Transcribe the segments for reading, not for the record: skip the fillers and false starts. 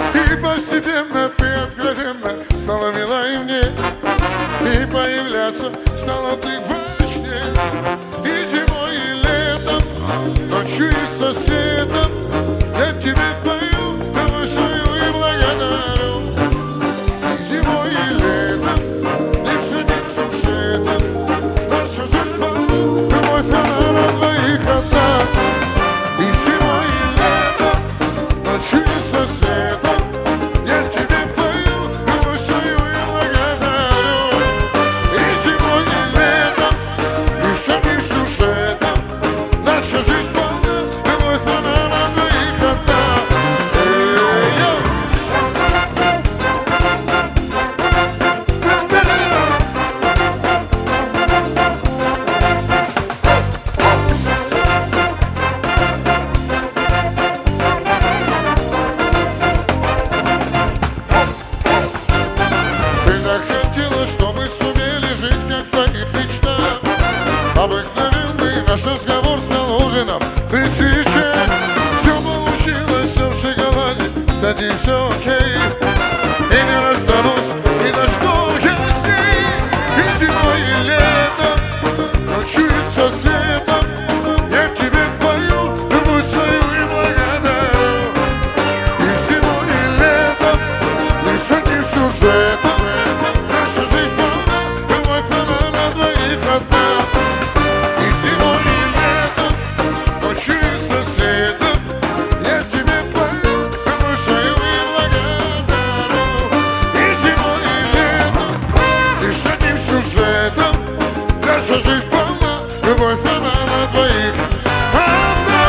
И постепенно ты откровенно стала мила и мне, и появляться стала ты во сне. И зимой, и летом, ночью и со светом я тебе пою, любовь свою и благодарю. И зимой, и летом, лишь одним сюжетом наша жизнь полна, любовь она на двоих одна. И зимой, и летом, ночью и со светом я тебе пою, любовь свою и благодарю. И зимой, и летом, лишь одним сюжетом наша жизнь полна, любовь она на двоих одна. Ты так хотела, чтобы сумели жить, как в твоих мечтах. Обыкновенный наш разговор стал ужином при свечах. Все получилось, все в шоколаде, кстати, все окей. И не расстанусь ни на что я с ней. И зимой, и летом, ночью и со светом я тебе пою, любовь свою и благодарю. И зимой, и летом, лишь одним сюжетом наша жизнь полна, любовь она на двоих одна. И зимой, и летом, ночью и со светом я тебе пою, любовь свою и благодарю. И зимой, и летом, лишь одним сюжетом наша жизнь полна, любовь она на двоих одна.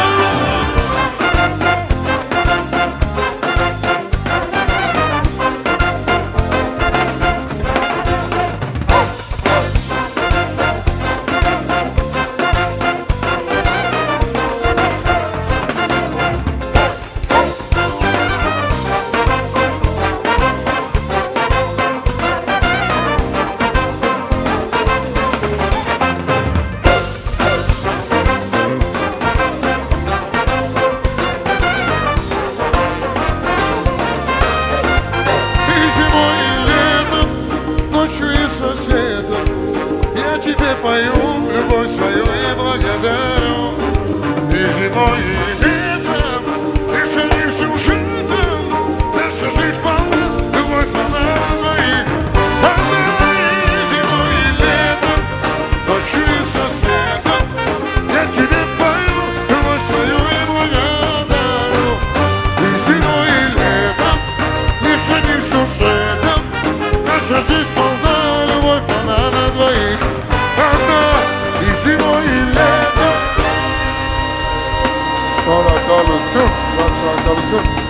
И зимой, и летом, ночью и со светом я тебе пою, любовь свою и благодарю. И зимой, и летом, лишь одним сюжетом наша жизнь полна, любовь она на двоих одна. И зимой, и летом, ночью и со светом я тебе пою, любовь свою и благодарю. И зимой, и летом, лишь одним сюжетом наша жизнь полна, любовь она на двоих одна. И зимой, и летом. Sonra kalırsın, sonra kalırsın.